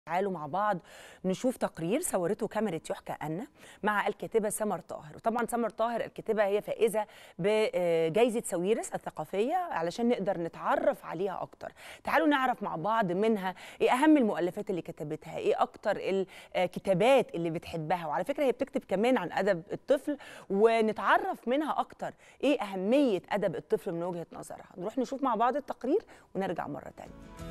تعالوا مع بعض نشوف تقرير صورته كاميرا يحكى أن مع الكاتبة سمر طاهر. وطبعا سمر طاهر الكاتبة هي فائزة بجائزة ساويرس الثقافية علشان نقدر نتعرف عليها أكتر. تعالوا نعرف مع بعض منها إيه أهم المؤلفات اللي كتبتها، إيه أكتر الكتابات اللي بتحبها، وعلى فكرة هي بتكتب كمان عن أدب الطفل، ونتعرف منها أكتر إيه أهمية أدب الطفل من وجهة نظرها. نروح نشوف مع بعض التقرير ونرجع مرة تانية.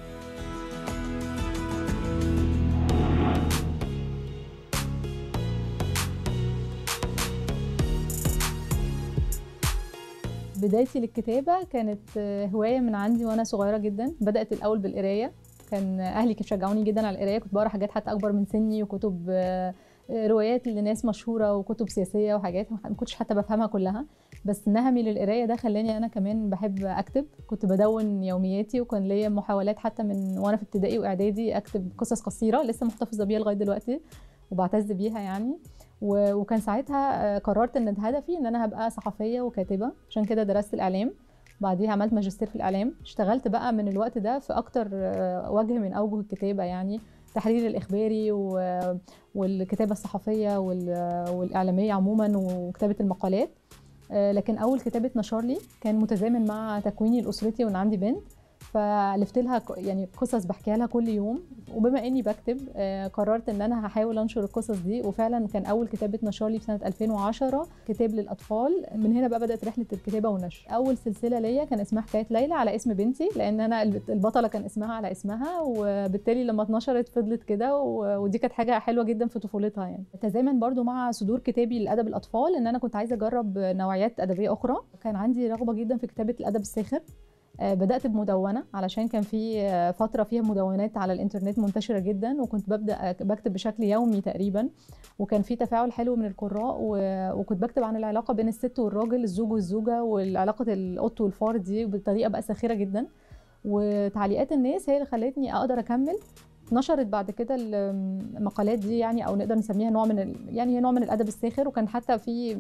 بدايتي للكتابة كانت هواية من عندي وأنا صغيرة جدا. بدأت الأول بالقراية، كان أهلي كانوا شجعوني جدا على القراية. كنت بقرا حاجات حتى أكبر من سني، وكتب روايات لناس مشهورة وكتب سياسية وحاجات ما كنتش حتى بفهمها كلها، بس نهمي للقراية ده خلاني أنا كمان بحب أكتب. كنت بدون يومياتي، وكان ليا محاولات حتى من وأنا في ابتدائي وإعدادي أكتب قصص قصيرة لسه محتفظة بيها لغاية دلوقتي وبعتز بيها يعني. وكان ساعتها قررت ان هدفي ان انا هبقى صحفيه وكاتبه، عشان كده درست الاعلام. بعديها عملت ماجستير في الاعلام. اشتغلت بقى من الوقت ده في اكتر وجه من اوجه الكتابه، يعني التحرير الاخباري والكتابه الصحفيه والاعلاميه عموما وكتابه المقالات. لكن اول كتابه نشر لي كان متزامن مع تكويني لاسرتي وان عندي بنت، فالفت لها يعني قصص بحكيها لها كل يوم. وبما اني بكتب قررت ان انا هحاول انشر القصص دي، وفعلا كان اول كتابه نشر لي في سنه 2010 كتاب للاطفال. من هنا بقى بدات رحله الكتابه والنشر. اول سلسله ليا كان اسمها حكايه ليلى على اسم بنتي، لان انا البطله كان اسمها على اسمها، وبالتالي لما اتنشرت فضلت كده، ودي كانت حاجه حلوه جدا في طفولتها. يعني تزامن برضو مع صدور كتابي لادب الاطفال ان انا كنت عايزه اجرب نوعيات ادبيه اخرى. كان عندي رغبه جدا في كتابه الادب الساخر. بدأت بمدونة علشان كان في فترة فيها مدونات على الإنترنت منتشرة جدا، وكنت ببدأ بكتب بشكل يومي تقريبا، وكان في تفاعل حلو من القراء. وكنت بكتب عن العلاقة بين الست والراجل، الزوج والزوجة، والعلاقة القط والفار دي بطريقة بقى ساخرة جدا. وتعليقات الناس هي اللي خلتني أقدر أكمل. نشرت بعد كده المقالات دي، يعني او نقدر نسميها نوع من يعني هي نوع من الادب الساخر، وكان حتى في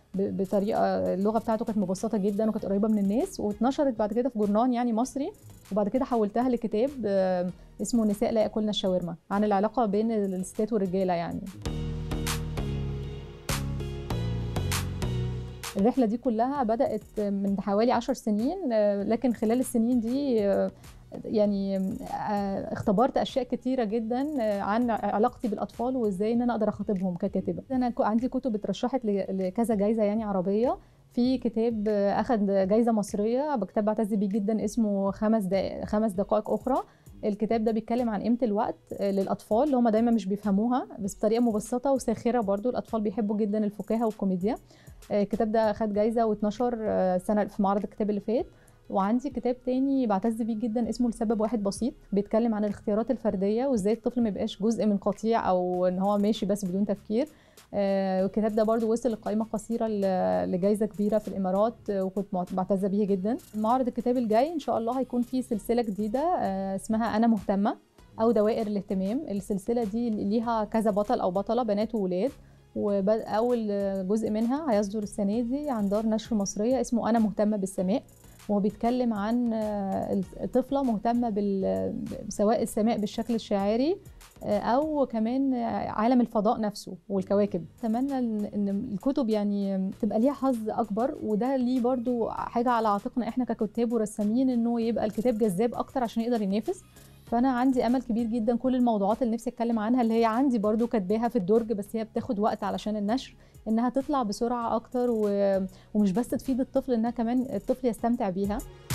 بطريقه اللغه بتاعته كانت مبسطه جدا وكانت قريبه من الناس. واتنشرت بعد كده في جورنان يعني مصري، وبعد كده حولتها لكتاب اسمه نساء لا ياكلن الشاورما، عن العلاقه بين الستات والرجاله يعني. الرحله دي كلها بدات من حوالي 10 سنين، لكن خلال السنين دي يعني اختبرت اشياء كتيره جدا عن علاقتي بالاطفال وازاي ان انا اقدر اخاطبهم ككاتبه. انا عندي كتب اترشحت لكذا جايزه يعني عربيه. في كتاب اخذ جايزه مصريه بكتاب بعتز بيه جدا اسمه 5 دقائق اخرى. الكتاب ده بيتكلم عن قيمه الوقت للاطفال اللي هم دايما مش بيفهموها، بس بطريقه مبسطه وساخره. برضو الاطفال بيحبوا جدا الفكاهه والكوميديا. الكتاب ده اخذ جايزه واتنشر سنه في معرض الكتاب اللي فات. وعندي كتاب تاني بعتز بيه جدا اسمه لسبب واحد بسيط، بيتكلم عن الاختيارات الفرديه وازاي الطفل ما يبقاش جزء من قطيع او ان هو ماشي بس بدون تفكير. الكتاب ده برضو وصل لقائمه قصيره لجائزه كبيره في الامارات، وكنت بعتز بيه جدا. معرض الكتاب الجاي ان شاء الله هيكون فيه سلسله جديده اسمها انا مهتمه او دوائر الاهتمام. السلسله دي ليها كذا بطل او بطله بنات وولاد، واول جزء منها هيصدر السنه دي عن دار نشر مصريه اسمه انا مهتمه بالسماء، وهو بيتكلم عن طفلة مهتمة سواء السماء بالشكل الشعاري أو كمان عالم الفضاء نفسه والكواكب. أتمنى إن الكتب يعني تبقى ليها حظ أكبر، وده ليه برضو حاجة على عاتقنا إحنا ككتاب ورسامين، إنه يبقى الكتاب جذاب أكتر عشان يقدر ينافس. فأنا عندي أمل كبير جدا. كل الموضوعات اللي نفسي أتكلم عنها اللي هي عندي برضو كاتباها في الدرج، بس هي بتاخد وقت علشان النشر، إنها تطلع بسرعة أكتر ومش بس تفيد الطفل، إنها كمان الطفل يستمتع بيها.